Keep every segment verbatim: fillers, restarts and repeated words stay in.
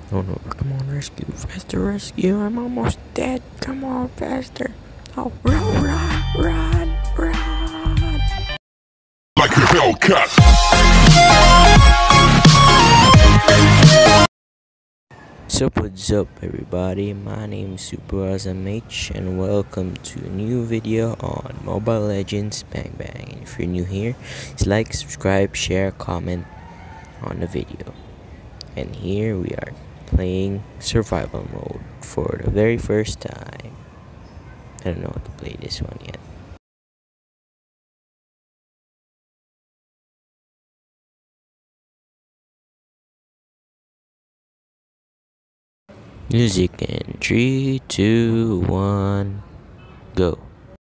Oh no, come on, rescue, faster, rescue, I'm almost dead, come on, faster. Oh, run, run, run, run. Like a Hellcat. So what's up everybody, my name is Super Awesome H and welcome to a new video on Mobile Legends Bang Bang. And if you're new here, just like, subscribe, share, comment on the video. And here we are playing survival mode for the very first time. I don't know how to play this one yet. Music in three, two, one, go.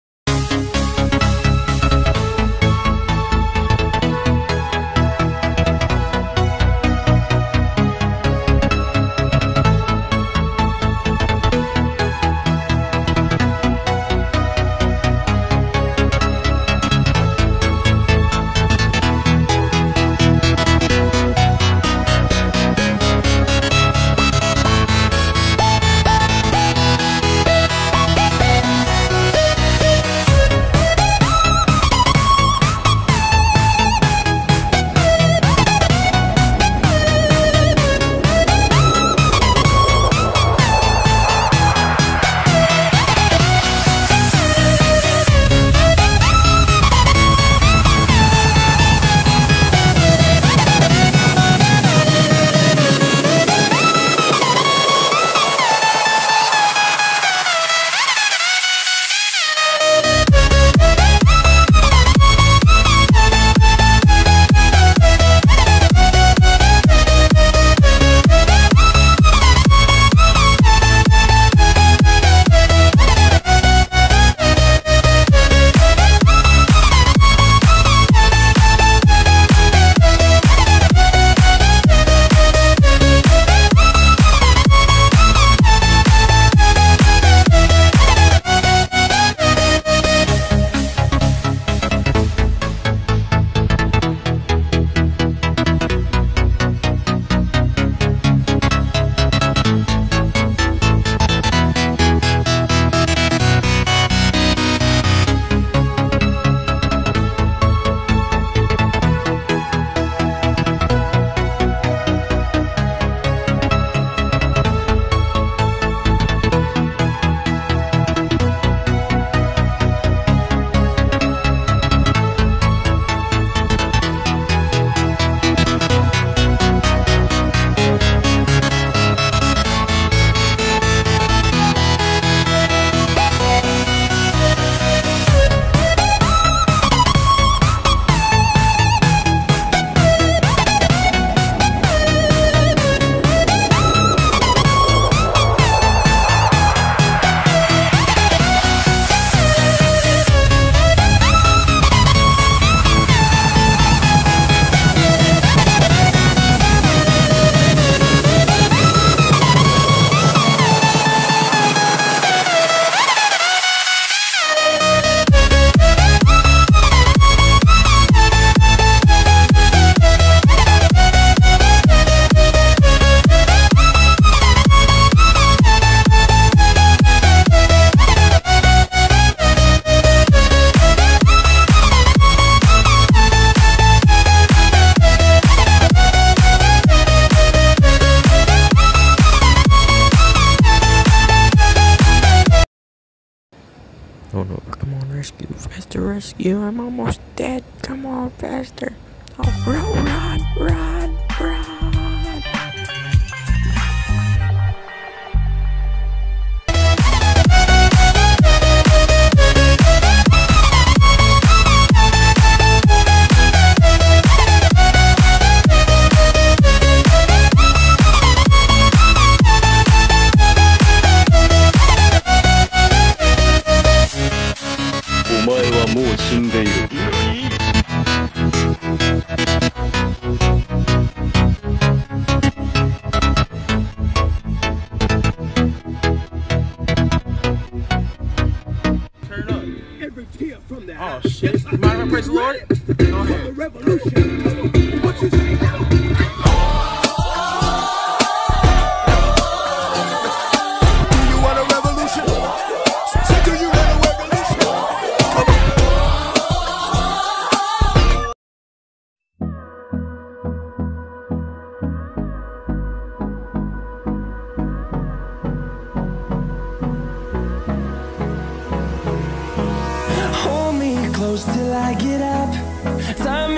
Oh no, come on, rescue, faster, rescue, I'm almost dead, come on, faster. Oh, run, run, run, run. Oh shit. You mind if I praise the Lord? Go ahead. Revolution. What you say now? close till I get up. Time